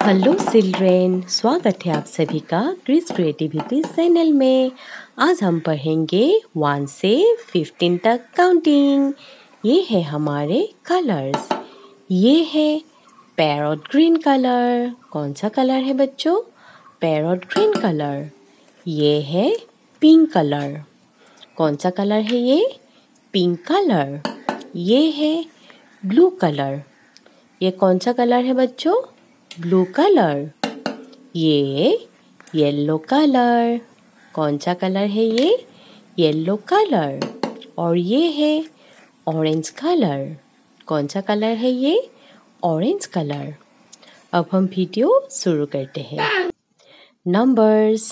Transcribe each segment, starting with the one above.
Hello children, स्वागत है आप सभी का क्रिस क्रिएटिविटी चैनल में। आज हम पढ़ेंगे 1 से 15 तक काउंटिंग। ये है हमारे कलर्स। ये है पैरोट ग्रीन कलर। कौन सा कलर है बच्चों? Parrot green colour. ये है पिंक कलर। कौन सा कलर है ये? Pink colour. ये है ब्लू कलर। ये कौन सा कलर है बच्चों? Blue colour. ये येलो कलर। कौन सा कलर है ये? Yellow colour. और ये है ऑरेंज कलर। कौन सा कलर है ये? Orange colour. अब हम वीडियो शुरू करते हैं। नंबर्स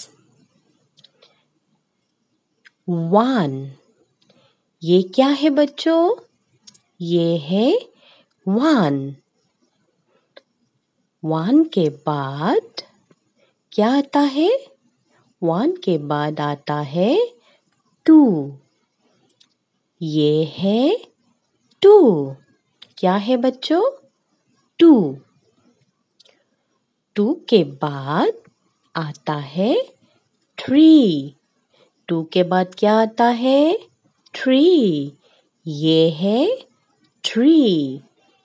1। ये क्या है बच्चों? ये है 1। 1 के बाद क्या आता है? 1 के बाद आता है 2। ये है 2। क्या है बच्चों? 2। 2 के बाद आता है 3। 2 के बाद क्या आता है? 3। ये है 3।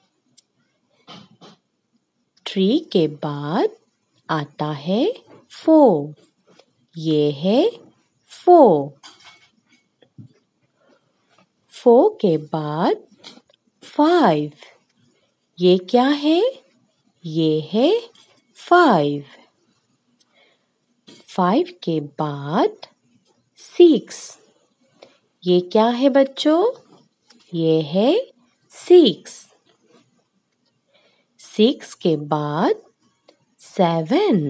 3 के बाद आता है 4। ये है 4। 4 के बाद 5। ये क्या है? ये है 5। 5 के बाद 6। ये क्या है बच्चों? ये है 6। 6 के बाद 7।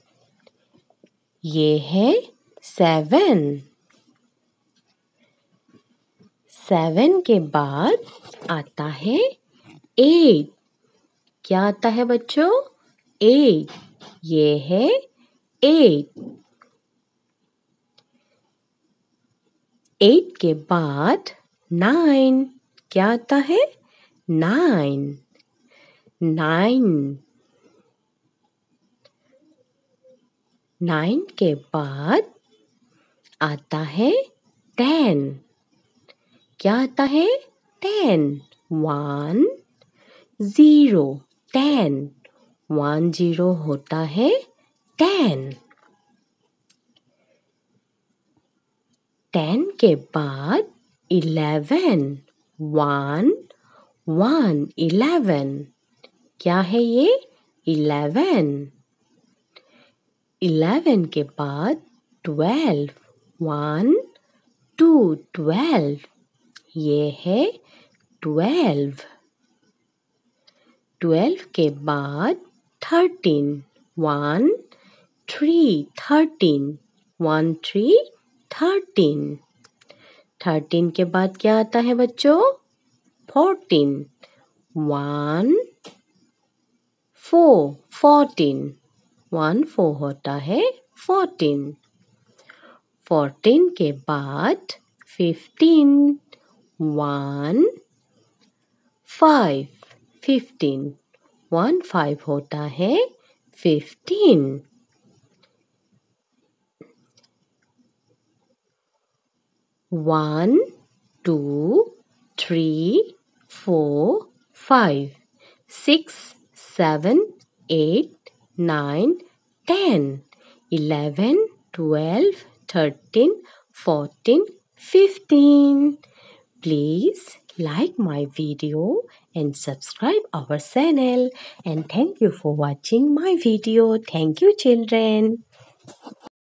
ये है 7। 7 के बाद आता है 8। क्या आता है बच्चों? 8। ये है 8। 8 के बाद 9। क्या आता है? 9। 9। 9 के बाद आता है 10। क्या आता है? 10। 1 0 10। 1 0 होता है 10। 10 के बाद 11। 1 1 11। क्या है ये? 11। 11 के बाद 12। 1 2 12। ये है 12। 12 के बाद 13। 1 3 13। 1 3 13। 13 के बाद क्या आता है बच्चों? 14। 1 4 14। 1 4 होता है 14। 14 के बाद 15। 1 5 15। 1 5 होता है 15। 1 2 3 4 5 6 7 8 9 10 11 12 13 14 15. Please like my video and subscribe our channel, and thank you for watching my video. Thank you children.